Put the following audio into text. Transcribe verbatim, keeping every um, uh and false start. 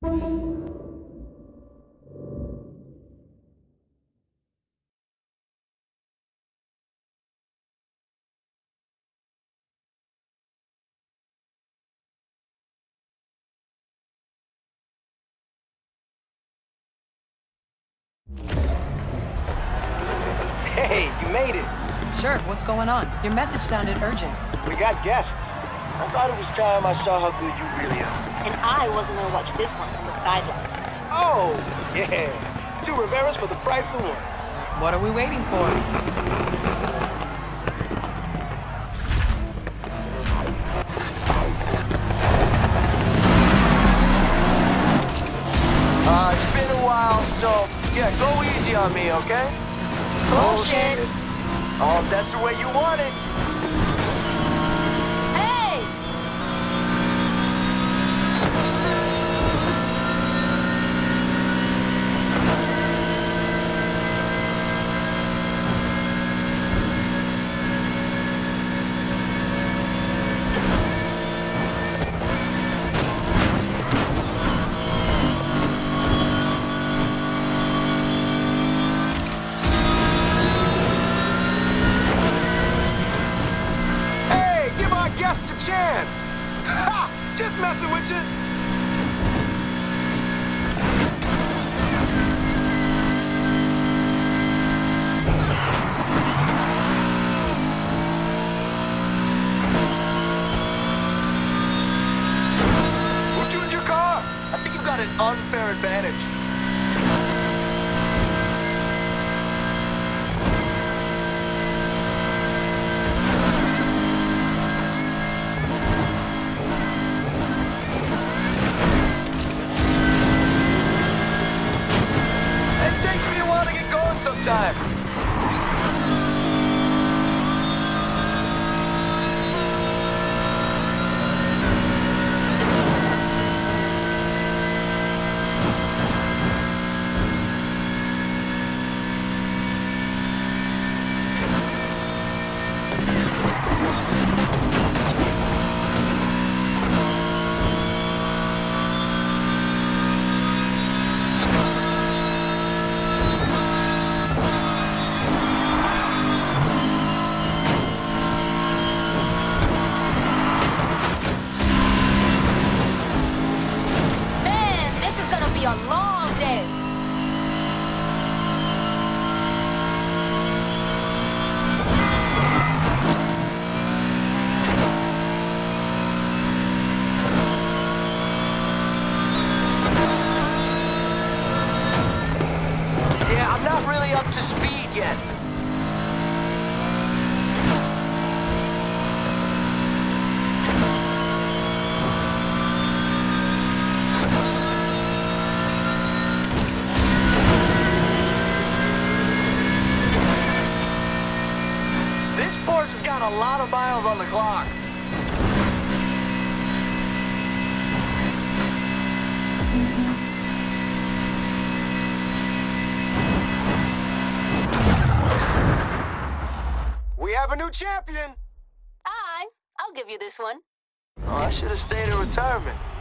Hey, you made it. Sure, what's going on? Your message sounded urgent. We got guests. I thought it was time I saw how good you really are. And I wasn't gonna watch this one from the sidelines. Oh, yeah. Two Riveras for the price of one. What are we waiting for? Uh, it's been a while, so, yeah, go easy on me, okay? Bullshit! Oh, if that's the way you want it. Hey! Just a chance! Ha! Just messing with you! Who tuned your car? I think you've got an unfair advantage. Sometime. A long day. Yeah, I'm not really up to speed yet. A lot of miles on the clock. We have a new champion. Hi, I'll give you this one. Oh, I should have stayed in retirement.